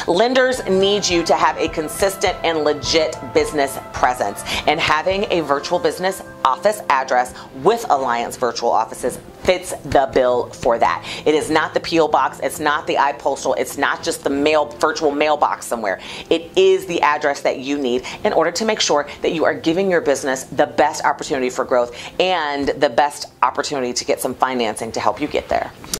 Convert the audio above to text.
Lenders need you to have a consistent and legit business presence, and having a virtual business office address with Alliance Virtual Offices fits the bill for that. It is not the P.O. box, it's not the iPostal, it's not just the virtual mailbox somewhere. It is the address that you need in order to make sure that you are giving your business the best opportunity for growth and the best opportunity to get some financing to help you get there.